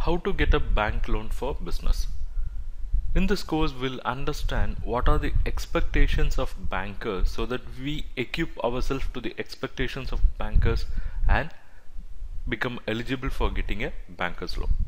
how to get a bank loan for business. In this course, we'll understand what are the expectations of bankers so that we equip ourselves to the expectations of bankers and become eligible for getting a banker's loan.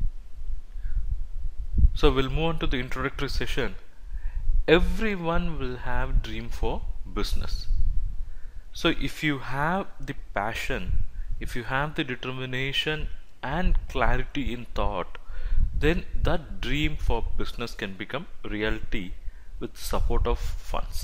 So we'll move on to the introductory session. Everyone will have dream for business. So if you have the passion, if you have the determination and clarity in thought, then that dream for business can become reality with support of funds.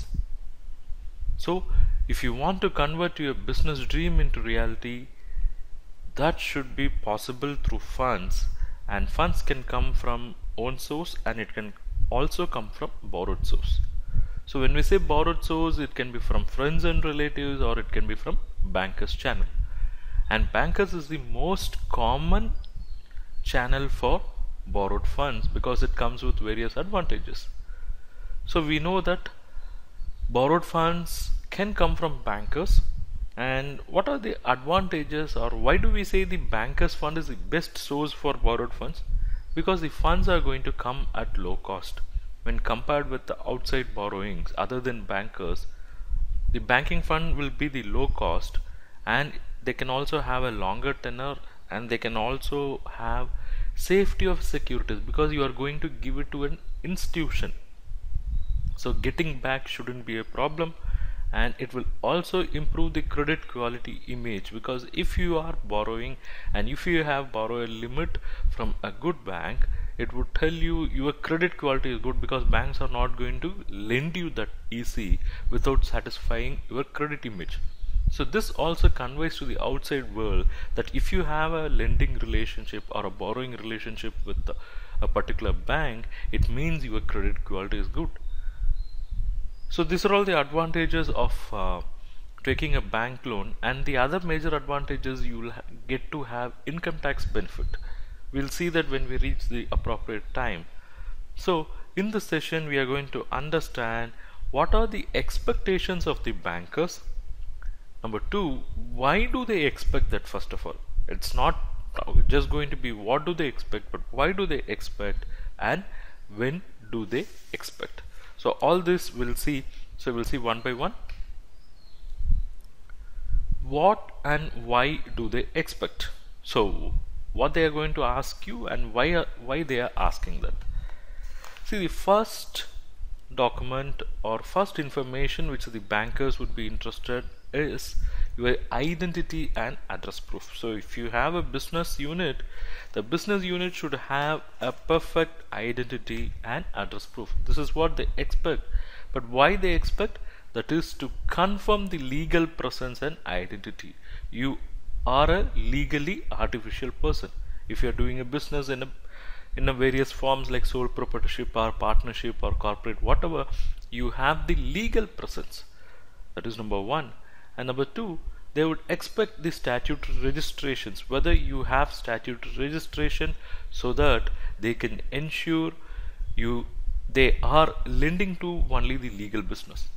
So if you want to convert your business dream into reality, that should be possible through funds, and funds can come from own source and it can also come from borrowed source. So when we say borrowed source, it can be from friends and relatives or it can be from bankers channel. And bankers is the most common channel for borrowed funds because it comes with various advantages. So we know that borrowed funds can come from bankers. And what are the advantages, or why do we say the bankers fund is the best source for borrowed funds? Because the funds are going to come at low cost. When compared with the outside borrowings other than bankers, the banking fund will be the low cost, and they can also have a longer tenure, and they can also have safety of securities because you are going to give it to an institution. So getting back shouldn't be a problem, and it will also improve the credit quality image, because if you are borrowing and if you have borrower limit from a good bank, it would tell you your credit quality is good, because banks are not going to lend you that easy without satisfying your credit image. So this also conveys to the outside world that if you have a lending relationship or a borrowing relationship with a particular bank, it means your credit quality is good. So these are all the advantages of taking a bank loan, and the other major advantages you will get to have income tax benefit. We'll see that when we reach the appropriate time. So in this session we are going to understand what are the expectations of the bankers. Number two, why do they expect that? First of all, it's not just going to be what do they expect, but why do they expect and when do they expect. So all this we'll see. So we'll see one by one. What and why do they expect? So what they are going to ask you and why they are asking that. See, the first document or first information which the bankers would be interested is your identity and address proof. So if you have a business unit, the business unit should have a perfect identity and address proof. This is what they expect. But why they expect? That is to confirm the legal presence and identity. You are a legally artificial person. If you are doing a business in a various forms like sole proprietorship or partnership or corporate, whatever, you have the legal presence. That is number one. And number two, they would expect the statutory registrations, whether you have statutory registration, so that they can ensure they are lending to only the legal business.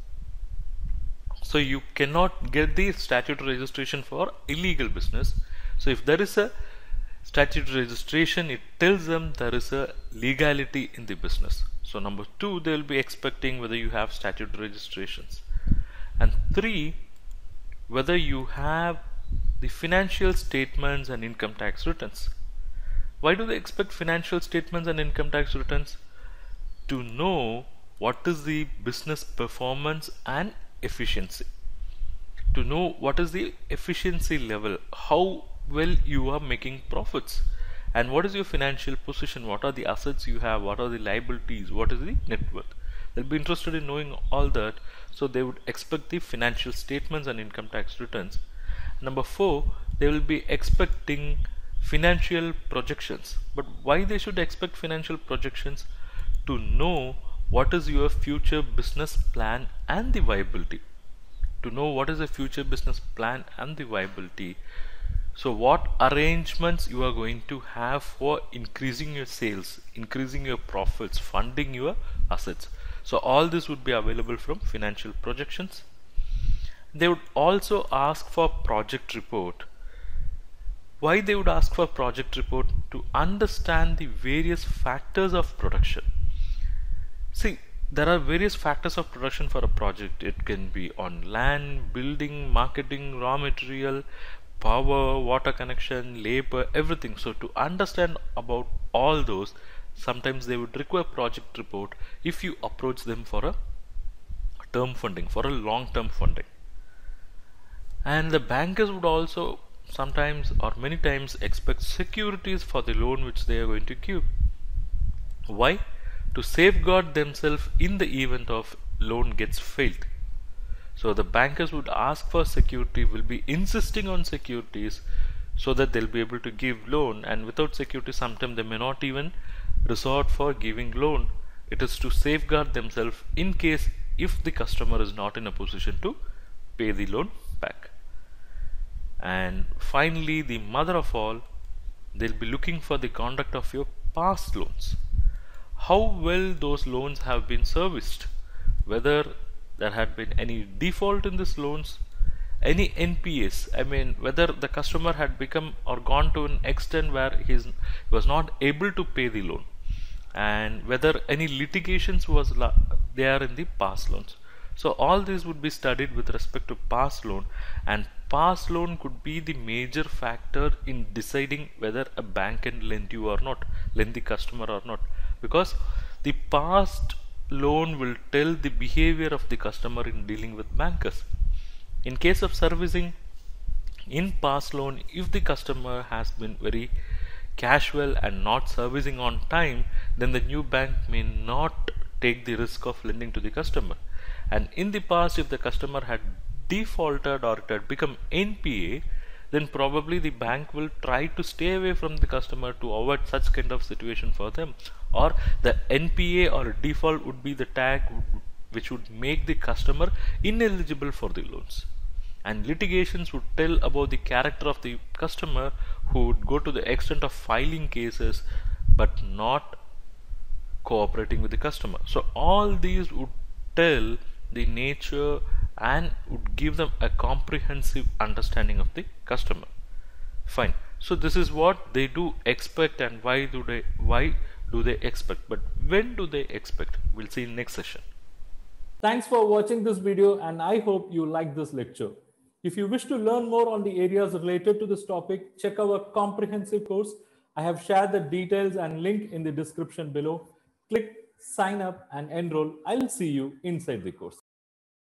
So you cannot get the statutory registration for illegal business. So if there is a statutory registration, it tells them there is a legality in the business. So number two, they will be expecting whether you have statutory registrations. And three, whether you have the financial statements and income tax returns. Why do they expect financial statements and income tax returns? To know what is the business performance and efficiency. To know what is the efficiency level, how well you are making profits, and what is your financial position, what are the assets you have, what are the liabilities, what is the net worth. They'll be interested in knowing all that, so they would expect the financial statements and income tax returns. Number four, they will be expecting financial projections. But why they should expect financial projections? To know what is your future business plan and the viability. To know what is a future business plan and the viability. So what arrangements you are going to have for increasing your sales, increasing your profits, funding your assets. So all this would be available from financial projections. They would also ask for project report. Why they would ask for project report? to understand the various factors of production. See, there are various factors of production for a project. It can be on land, building, marketing, raw material, power, water connection, labor, everything. So to understand about all those, sometimes they would require project report if you approach them for a term funding, for a long-term funding. And the bankers would also sometimes or many times expect securities for the loan which they are going to give. Why? To safeguard themselves in the event of loan gets failed. So the bankers would ask for security, will be insisting on securities so that they'll be able to give loan, and without security sometimes they may not even resort for giving loan. It is to safeguard themselves in case if the customer is not in a position to pay the loan back. And finally, the mother of all, they'll be looking for the conduct of your past loans. How well those loans have been serviced, whether there had been any default in these loans, any NPAs, I mean whether the customer had become or gone to an extent where he was not able to pay the loan, and whether any litigations was there in the past loans. So all these would be studied with respect to past loan, and past loan could be the major factor in deciding whether a bank can lend you or not, lend the customer or not, because the past loan will tell the behavior of the customer in dealing with bankers. In case of servicing, in past loan, if the customer has been very casual and not servicing on time, then the new bank may not take the risk of lending to the customer. And in the past, if the customer had defaulted or it had become NPA, then probably the bank will try to stay away from the customer to avoid such kind of situation for them, or the NPA or default would be the tag which would make the customer ineligible for the loans. And litigations would tell about the character of the customer, who would go to the extent of filing cases but not cooperating with the customer. So all these would tell the nature and would give them a comprehensive understanding of the customer. Fine. So this is what they do expect, and why do they expect, but when do they expect? We'll see in next session. Thanks for watching this video, and I hope you liked this lecture. If you wish to learn more on the areas related to this topic, check our comprehensive course. I have shared the details and link in the description below. Click sign up and enroll. I'll see you inside the course.